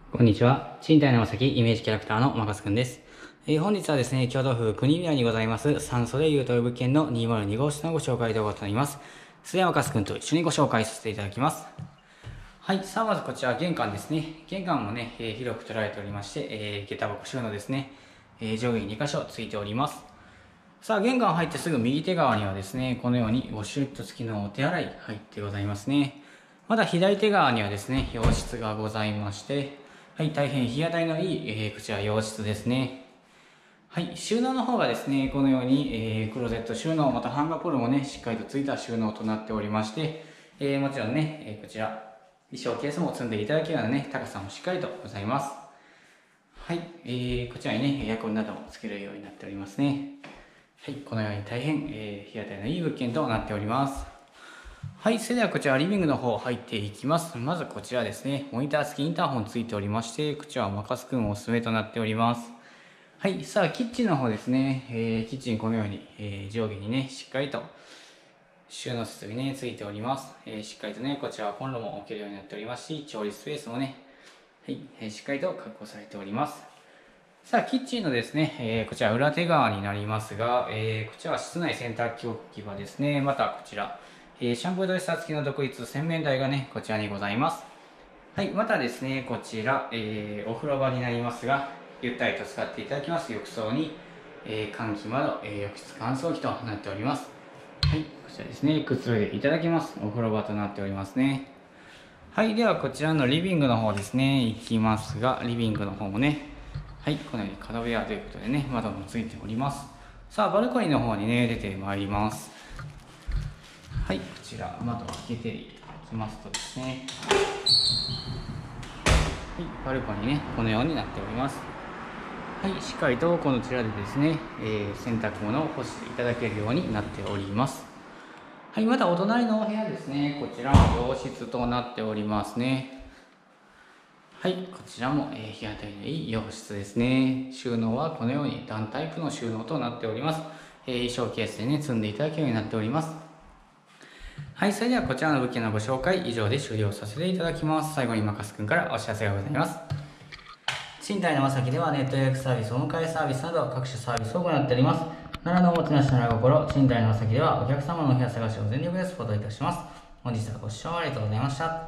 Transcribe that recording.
こんにちは。賃貸の先イメージキャラクターのマカスくんです。本日はですね、京都府国宮にございます三袖優等物件の202号室のご紹介動画となります。それではマカスくんと一緒にご紹介させていただきます。はい。さあ、まずこちら玄関ですね。玄関もね、広く取られておりまして、下駄箱収納ですね、上下に2箇所ついております。さあ、玄関入ってすぐ右手側にはですね、このようにウォシュレット付きのお手洗い入ってございますね。まだ左手側にはですね、洋室がございまして、はい、大変日当たりのいい、こちら洋室ですね。はい、収納の方がですね、このように、クローゼット収納、またハンガーポールもね、しっかりとついた収納となっておりまして、もちろんね、こちら、衣装ケースも積んでいただけるようなね、高さもしっかりとございます。はい、こちらにね、エアコンなどもつけるようになっておりますね。はい、このように大変、日当たりのいい物件となっております。はい、それではこちらリビングの方入っていきます。まずこちらですね、モニター付きインターホンついておりまして、こちらはマカスくんおすすめとなっております。はい、さあキッチンの方ですね、キッチンこのように、上下にね、しっかりと収納設備ね、ついております。しっかりとね、こちらはコンロも置けるようになっておりますし、調理スペースもね、はい、しっかりと確保されております。さあ、キッチンのですね、こちら裏手側になりますが、こちらは室内洗濯機置き場ですね。またこちら、シャンプードレッサー付きの独立洗面台がね、こちらにございます。はい、またですね、こちら、お風呂場になりますが、ゆったりと使っていただきます浴槽に、換気窓、浴室乾燥機となっております。はい、こちらですね、くつろいでいただきます。お風呂場となっておりますね。はい、ではこちらのリビングの方ですね、行きますが、リビングの方もね、はい、このように角部屋ということでね、窓もついております。さあ、バルコニーの方にね、出てまいります。はい、こちら、窓を開けていきますとですね、はい、バルコニーね、このようになっております。はい、しっかりとこのちらでですね、洗濯物を干していただけるようになっております。はい、またお隣のお部屋ですね、こちらも洋室となっておりますね。はい、こちらも、日当たりのいい洋室ですね。収納はこのように段タイプの収納となっております。衣装ケースでね、積んでいただけるようになっております。はい、それではこちらの物件のご紹介以上で終了させていただきます。最後にマカスくんからお知らせがございます。賃貸のまさきではネット予約サービス、お迎えサービスなど各種サービスを行っております。奈良のおもてなしなら心、賃貸のまさきではお客様のお部屋探しを全力でサポートいたします。本日はご視聴ありがとうございました。